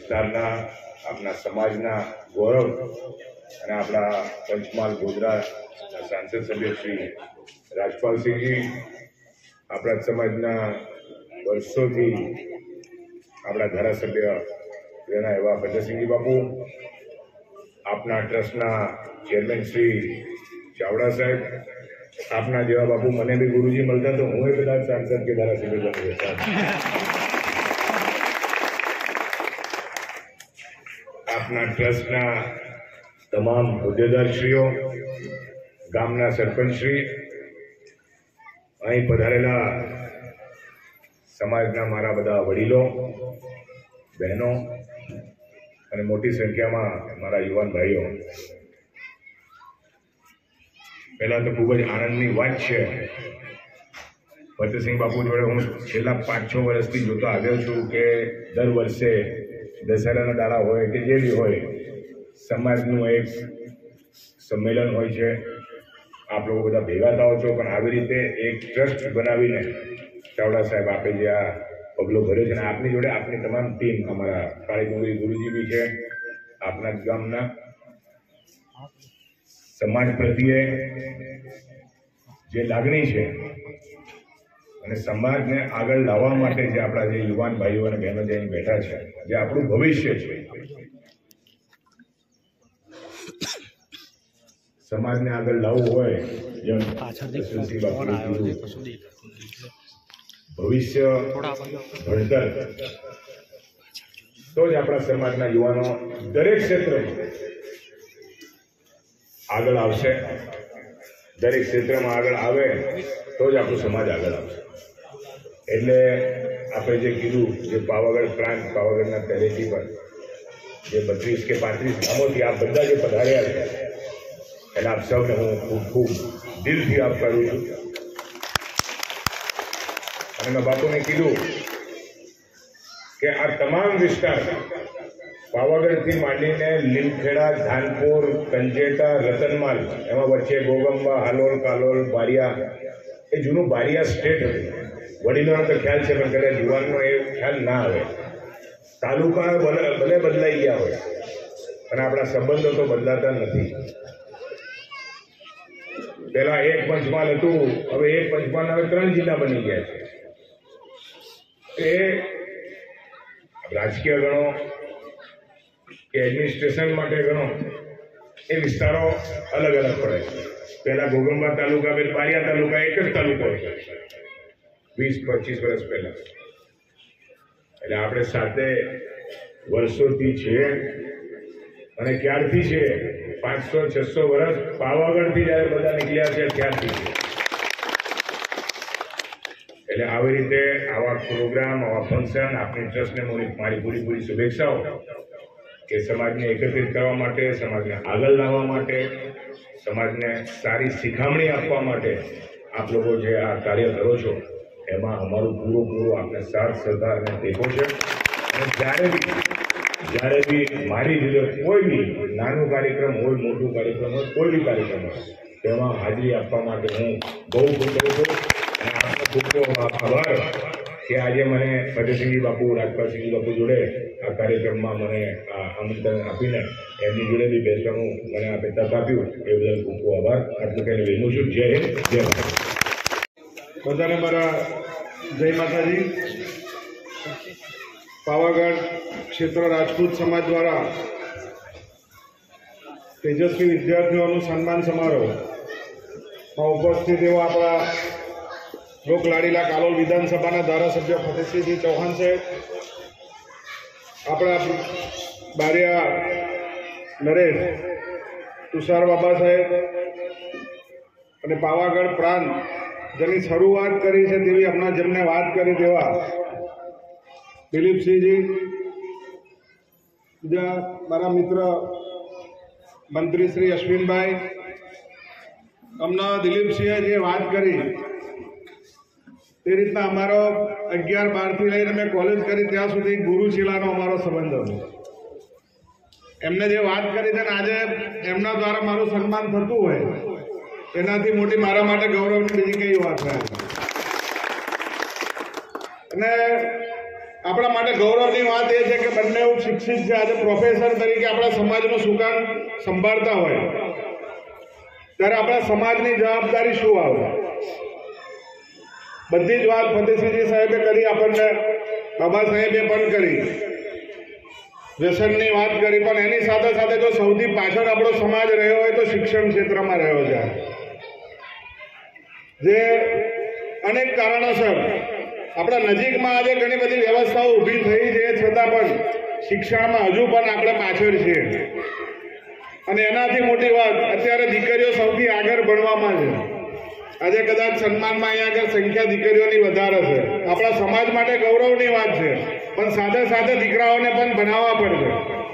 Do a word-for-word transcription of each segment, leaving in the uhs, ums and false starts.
વિસ્તારના આપણા સમાજના ગૌરવ અને આપણા પંચમહાલ ગોધરા સાંસદ સભ્ય શ્રી રાજપાલસિંહજી, આપણા સમાજના વર્ષોથી આપણા ધારાસભ્ય રહેના એવા ફતેહસિંહજી બાપુ, આપના ટ્રસ્ટના ચેરમેન શ્રી ચાવડા સાહેબ, આપના જેવા બાપુ મને બી ગુરુજી મળતા તો હું એ બધા સાંસદ કે ધારાસભ્ય બની રહેતા. આપના ટ્રસ્ટના તમામ હોદ્દેદારશ્રીઓ, ગામના સરપંચશ્રી, અહીં પધારેલા સમાજના મારા બધા વડીલો, બહેનો અને મોટી સંખ્યામાં મારા યુવાન ભાઈઓ, પહેલા તો ખૂબ જ આનંદની વાત છે. ફતેહસિંહ બાપુ જોડે હું છેલ્લા પાંચ છ વર્ષથી જોતો આવ્યો છું કે દર વર્ષે દશેરાના દાડા હોય કે જે બી હોય, સમાજનું એક સંમેલન હોય છે. આપ લોકો બધા ભેગા થાઓ છો, પણ આવી રીતે એક ટ્રસ્ટ બનાવીને ચાવડા સાહેબ આપે જે આ પગલો ભર્યો છે, અને આપની જોડે આપની તમામ ટીમ, અમારા કાળીગોરી ગુરુજી બી છે, આપના ગામના સમાજ પ્રત્યે જે લાગણી છે અને સમાજને આગળ લાવવા માટે જે આપણા જે યુવાન ભાઈઓ અને બહેનો જે અહીં બેઠા છે, જે આપણું ભવિષ્ય છે, સમાજને આગળ લાવવું હોય, જેમ ભવિષ્ય ભણતર, તો જ આપણા સમાજના યુવાનો દરેક ક્ષેત્રમાં આગળ આવશે. દરેક ક્ષેત્રમાં આગળ આવે તો જ આપણું સમાજ આગળ આવશે. એટલે આપણે જે કીધું, જે પાવાગઢ પ્રાંત, પાવાગઢના તળેટી પર જે બત્રીસ કે પાંત્રીસ ગામોથી આ બધા જે પધાર્યા છે, એટલે આપ સૌને હું ખૂબ ખૂબ દિલથી આપ કરું છું. અને મેં બાપુને કીધું કે આ તમામ વિસ્તાર પાવાગઢથી માંડીને લીમખેડા, ધાનપુર, કંજેટા, રતનમાલ, એમાં વચ્ચે ગોગંબા, હાલોલ, કાલોલ, બારિયા, એ જૂનું બારિયા સ્ટેટ હતું. વડીલોનો તો ખ્યાલ છે, પણ કદાચ યુવાનનો એ ખ્યાલ ના આવે. તાલુકા ભલે બદલાઈ ગયા હોય, પણ આપણા સંબંધો તો બદલાતા નથી. પેલા એક પંચમહાલ હતું, હવે એક પંચમહાલ હવે ત્રણ જિલ્લા બની ગયા છે. એ રાજકીય ગણો કે એડમિનિસ્ટ્રેશન માટે ગણો, એ વિસ્તારો અલગ અલગ પડે છે. પહેલા ગોગંબા તાલુકા, બે બારિયા તાલુકા એક જ તાલુકો હતો વીસ પચીસ વર્ષ પહેલા. એટલે આપણે સાથે વર્ષોથી છીએ, અને ક્યારથી છે, પાંચસો છસો વર્ષ પાવાગઢથી જયારે બધા નીકળ્યા છે ત્યારથી છે. એટલે આવી રીતે આવા પ્રોગ્રામ, આવા ફંક્શન, આપણી ટ્રસ્ટને મારી પૂરી પૂરી શુભેચ્છાઓ કે સમાજને એકત્રિત કરવા માટે, સમાજને આગળ લાવવા માટે, સમાજને સારી શિખામણી આપવા માટે આપ લોકો જે આ કાર્ય કરો છો, એમાં અમારું પૂરો પૂરો આપને સાથ સહકાર અને ટેકો છે. અને જ્યારે બી જ્યારે બી મારી રીતે કોઈ બી નાનું કાર્યક્રમ હોય, મોટું કાર્યક્રમ હોય, કોઈ બી કાર્યક્રમ હોય, તેમાં હાજરી આપવા માટે હું બહુ ખુશ કરું છું. અને આપનો ખૂબ ખૂબ આભાર કે આજે મને ફતેહસિંહજી બાપુ, રાજપાલસિંહજી બાપુ જોડે આ કાર્યક્રમમાં મને આ આમંત્રણ આપીને એમની જોડે બી બેસવાનું મને આપે તક આપ્યું, એ બદલ ખૂબ ખૂબ આભાર. આટલું કહીને વિનમું છું. જય હિન્દ, જય ભારત. બધાને મારા જય માતાજી. પાવાગઢ ક્ષેત્ર રાજપૂત સમાજ દ્વારા તેજસ્વી વિદ્યાર્થીઓનું સન્માન સમારોહમાં ઉપસ્થિત એવા આપણા લોકલાડીલા કાલોલ વિધાનસભાના ધારાસભ્ય ફતેહસિંહજી ચૌહાણ સાહેબ, આપણા બારિયા નરેશ તુષાર બાબા સાહેબ, અને પાવાગઢ પ્રાંત જેની શરૂઆત કરી છે તેવી હમણાં જેમને વાત કરી તેવા દિલીપસિંહજી, બીજા મારા મિત્ર મંત્રી શ્રી અશ્વિનભાઈ, હમણાં દિલીપસિંહે જે વાત કરી તે રીતના અમારો અગિયાર બારથી લઈને મેં કોલેજ કરી ત્યાં સુધી ગુરુ શિલાનો અમારો સંબંધ હતો. એમને જે વાત કરી છે ને આજે એમના દ્વારા મારું સન્માન થતું હોય, એનાથી મોટી મારા માટે ગૌરવની બીજી કઈ વાત નથી. અને આપણા માટે ગૌરવની વાત એ છે કે બંને શિક્ષિત છે, આજે પ્રોફેસર તરીકે આપણા સમાજનું સુકાન સંભાળતા હોય ત્યારે આપણા સમાજની જવાબદારી શું આવે? બધી જ વાત ફતેસિંહજી સાહેબે કરી, આપણને બાબા સાહેબે પણ કરી, વ્યસનની વાત કરી, પણ એની સાથે સાથે જો સૌથી પાછળ આપણો સમાજ રહ્યો હોય તો શિક્ષણ ક્ષેત્રમાં રહ્યો છે, જે અનેક કારણોસર આપણા નજીકમાં આજે ઘણી બધી વ્યવસ્થાઓ ઊભી થઈ છે, છતાં પણ શિક્ષણમાં હજુ પણ આપણે પાછળ છીએ. અને એનાથી મોટી વાત, અત્યારે દીકરીઓ સૌથી આગળ ભણવામાં છે. આજે કદાચ સન્માનમાં અહીંયા આગળ સંખ્યા દીકરીઓની વધારે છે, આપણા સમાજ માટે ગૌરવની વાત છે, પણ સાથે સાથે દીકરાઓને પણ ભણાવવા પડશે.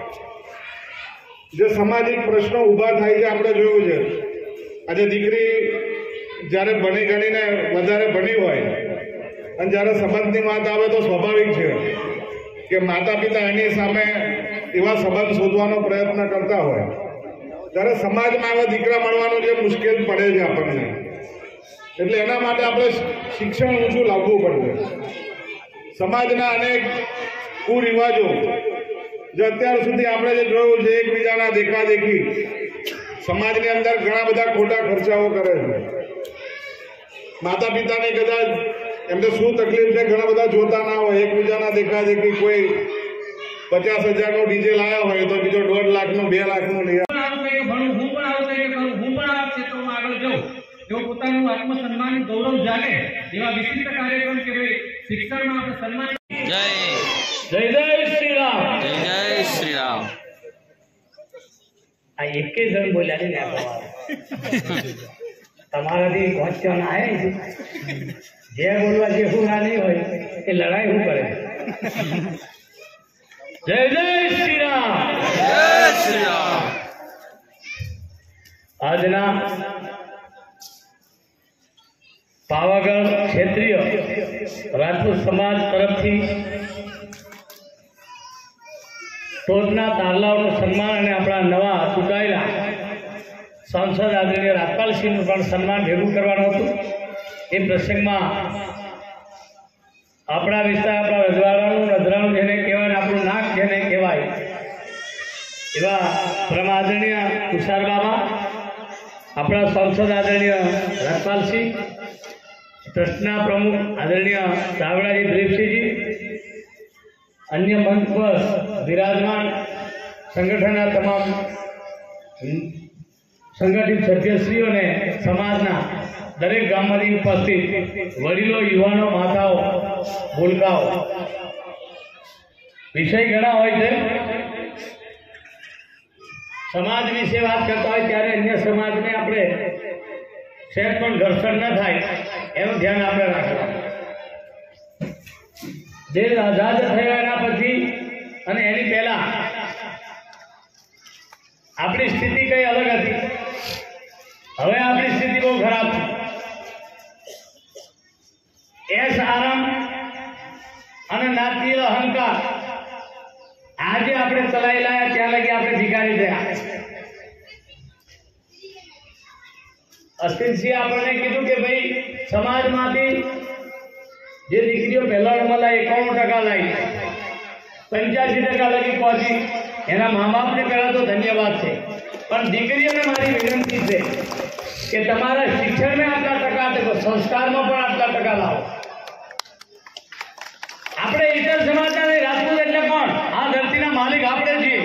જે સામાજિક પ્રશ્નો ઊભા થાય છે આપણે જોયું છે. આજે દીકરી જ્યારે ભણી ગણીને વધારે ભણી હોય અને જ્યારે સંબંધની વાત આવે તો સ્વાભાવિક છે કે માતા પિતા એની સામે એવા સંબંધ શોધવાનો પ્રયત્ન કરતા હોય, ત્યારે સમાજમાં આવા દીકરા મળવાનું જે મુશ્કેલ પડે છે આપણને. એટલે એના માટે આપણે શિક્ષણ ઊંચું લાવવું પડશે. સમાજના અનેક કુરિવાજો જે અત્યાર સુધી આપણે જે જોયું છે, એકબીજાના દેખાદેખી, સમાજની અંદર ઘણા બધા ખોટા ખર્ચાઓ કરે છે. માતા પિતાને કદાચ એમને શું તકલીફ છે ઘણા બધા જોતા ના હોય, એકબીજાના દેખાદેખી, કોઈ પચાસ હજારનો ડીજે લાયા હોય તો બીજો દોઢ લાખનું બે લાખનું લઈ પોતાનું આત્મસન્માન ગૌરવ જાગે એવા વિશિષ્ટ કાર્યક્રમ કે ભાઈ શિક્ષણમાં આપણે સન્માન. જય જય જય શ્રી રામ. જય જય શ્રી રામ. આ એકે જણ બોલ્યા ને તમારાથી ક્વેશ્ચન આવે છે, જે બોલવા જે હું ના નહીં હોય એ લડાઈ શું કરે? જય જય શ્રી રામ. જય શ્રી રામ. આજના પાવાગઢ ક્ષેત્રીય રાજપૂત સમાજ તરફથી ટોચના તારલાઓનું સન્માન અને આપણા નવા ચૂંટાયેલા સાંસદ આદરણીય રાજપાલસિંહનું પણ સન્માન ભેગું કરવાનું હતું. એ પ્રસંગમાં આપણા વિસ્તાર, આપણા રજવાડાનું નજરાણું જેને કહેવાય, આપણું નાક જેને કહેવાય એવા પરમ આદરણીય તુષાર બાબા, આપણા સાંસદ આદરણીય રાજપાલસિંહ, ટ્રસ્ટના પ્રમુખ આદરણીય ચાવડાજી દિલીપસિંહજી, અન્ય મંચ પર વિરાજમાન સંગઠનના તમામ સંગઠિત સભ્યશ્રીઓને સમાજના દરેક ગામમાંથી ઉપસ્થિત વડીલો, યુવાનો, માતાઓ, ભૂલકાઓ, વિષય ઘણા હોય છે. સમાજ વિશે વાત કરતા હોય ત્યારે અન્ય સમાજને આપણે શેર પણ ઘર્ષણ ન થાય એનું ધ્યાન આપણે રાખવાનું. દેશ આઝાદ થયો એના પછી અને એની પહેલા આપણી સ્થિતિ કઈ અલગ હતી. હવે આપણી સ્થિતિ બહુ ખરાબ છે. એસ આરામ અને નાતીય અહંકાર આજે આપણે ચલાવી લાયા, ત્યાં લગી આપણે ભિખારી થયા. અશ્વિનસિંહ આપણને કીધું કે ભાઈ સમાજમાંથી જે દીકરીઓ પહેલા નંબર એકાણું ટકા લાવી, પંચ્યાસી ટકા લગી પહોંચી, એના મા બાપને પહેલા તો ધન્યવાદ છે. પણ દીકરીઓને મારી વિનંતી છે કે તમારા શિક્ષણમાં આટલા ટકા, સંસ્કારમાં પણ આટલા ટકા લાવો. આપણે ઇતર સમાજના રાજપૂત એટલે કોણ? આ ધરતીના માલિક આપણે છીએ.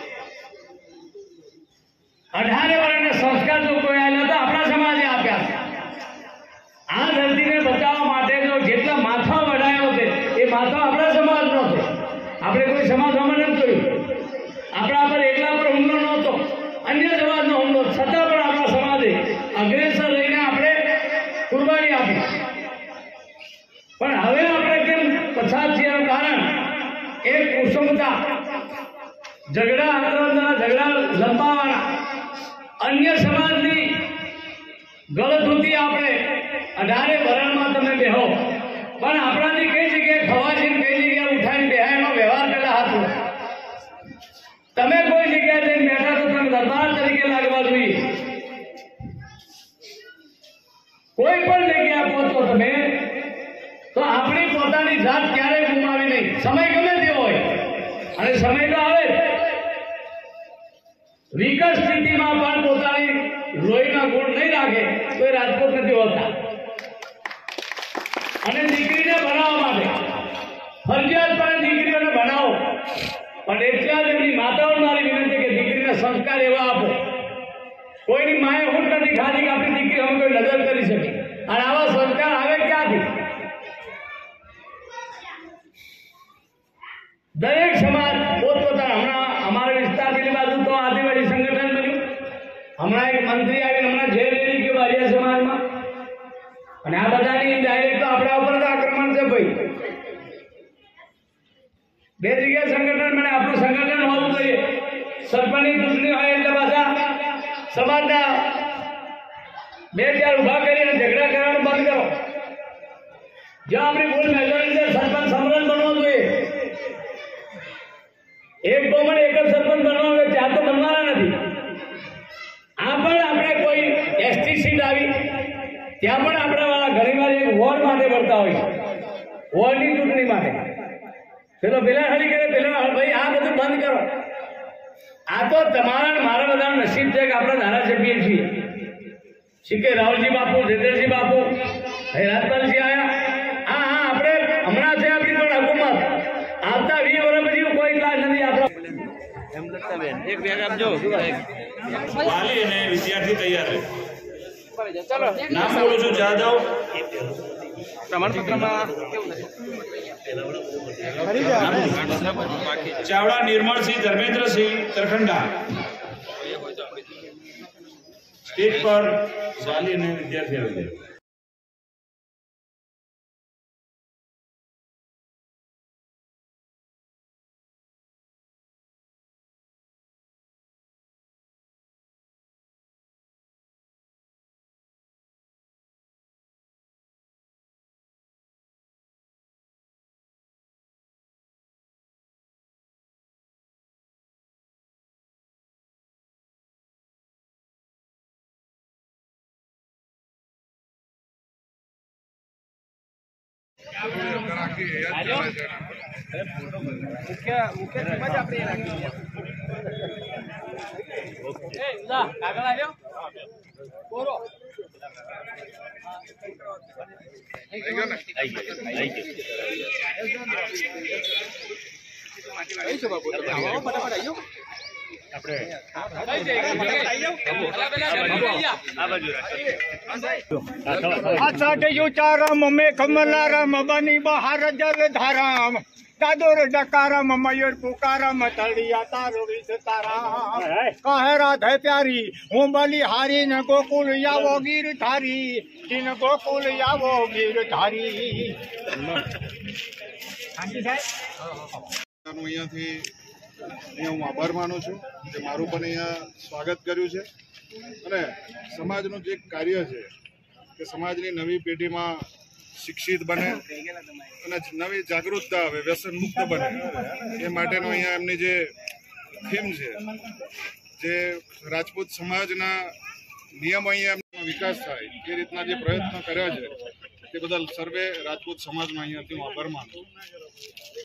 અઢારે વર્ષના સંસ્કાર જો કોઈ આવેલા હતા આપણા સમાજે આપ્યા છે. આ ધરતીને બચાવવા માટે જો જેટલા માથા વડાયો છે એ માથા આપણા સમાજનો છે. આપણે કોઈ સમાજમાં નથી જોયું. આપણા પર એકલા પર હુમલો નહોતો, અન્ય સમાજનો હુમલો, છતાં પણ આપણા સમાજે અગ્રેસર રહીને આપણે કુરબાની આપી. પણ હવે આપણે કેમ પછાત છે એનું કારણ એક કુસુમતા, ઝઘડા, અંતરના ઝઘડા લંબાવાના, અન્ય સમાજની ગળથૂતી આપણે અઢારે ભરણમાં તમે બેહો, પણ આપણાથી કઈ જગ્યાએ ખવાશે કઈ જગ્યાએ ઉઠાઈને બેહાય એનો વ્યવહાર પેલા હાથ. તમે કોઈ જગ્યાએ જઈને બેઠા તો તમે દરબાર તરીકે લાગવા જોઈએ. કોઈ પણ જગ્યાએ પહોંચો તમે તો આપણી પોતાની જાત ક્યારેય ગુમાવી નહીં. સમય તો આવે વિકટ સ્થિતિમાં પણ પોતાની લોહીના ગુણ નહીં રાખે તો એ રાજપૂત નથી હોતા. અને દીકરીને ભણાવવા માટે ફરજિયાત પણ દીકરીઓને ભણાવો, પણ એટલા જ એમની માતાઓને મારી વિનંતી કે દીકરીને સંસ્કાર એવા આપો. કોઈની માએ હું નથી ખાધી કે આપણી દીકરી અમે કોઈ નજર કરી શકે, અને આવા સંસ્કાર આવે ક્યાંથી? દરેક સમાજ પોતપોતાના, હમણાં અમારા વિસ્તાર પેલી બાજુ તો આદિવાસી સંગઠન બન્યું, હમણાં એક મંત્રી આવીને હમણાં જેલ રેડી ગયો બારિયા સમાજમાં, અને આ બધાની ડાયરેક્ટ તો આપણા ઉપર જ આક્રમણ છે ભાઈ. બે જગ્યાએ સંગઠન બને, આપણું સંગઠન હોવું જોઈએ. સરપંચની ચૂંટણી હોય એટલે પાછા સમાજના બે ચાર ઉભા કરીને ઝઘડા કરવાનું બંધ કરો. જ્યાં આપણી ભૂલ મેજોરિટી છે સરપંચ સમરસ બનવો જોઈએ. એક ગોમણ એક જ સરપંચ બનવા હોય, ચાર તો બનવાના નથી. આ પણ આપણે કોઈ એસટી સીટ આવી ત્યાં પણ આપણા વાળા ઘણી વાર એક વોર્ડ માટે ભરતા હોય છે, વોર્ડની ચૂંટણી માટે. પેલો પેલા હળી કરે, પેલા ભાઈ આ બધું બંધ કરો. આ તો તમારા મારા બધાનું નસીબ છે કે આપણે ધારાસભ્ય છીએ. શીખે રાહુલજી બાપુ, જયદેવસિંહ બાપુ, રાજપાલસિંહ આવ્યા. હા હા આપણે હમણાં છે આપણી પણ હુકુમત. આવતા વીસ વર્ષ પછી કોઈ ક્લાસ નથી આપણો. એક બેગ આપજો. વાલી અને વિદ્યાર્થી તૈયાર રહે. નામ બોલું છું જાદવ. પ્રમાણપત્રમાં ચાવડા નિર્મળસિંહ ધર્મેન્દ્રસિંહ તરખંડા. સ્ટેજ પર વાલી અને વિદ્યાર્થી આવી જાય. ચારમ મે કમલારામ બની બહાર જલ ધારામ દાદોર ડકારામ મયુર પુકારામ તળિયા તારો વિસ્તારામ કહે રાધે પ્યારી હું બલી હારી ને ગોકુલ આવો ગીર ધારી કિન ગોકુલ આવો ગીર ધારી. અહીંયાથી અહીંયા હું આભાર માનું છું કે મારું પણ અહીંયા સ્વાગત કર્યું છે. અને સમાજનું જે કાર્ય છે કે સમાજની નવી પેઢીમાં શિક્ષિત બને અને નવી જાગૃતતા આવે, વ્યસન મુક્ત બને, એ માટેનો અહીંયા એમની જે થીમ છે, જે રાજપૂત સમાજના નિયમો અહીંયા વિકાસ થાય એ રીતના જે પ્રયત્નો કર્યા છે તે બદલ સર્વે રાજપૂત સમાજનો અહીંયાથી હું આભાર માનું છું.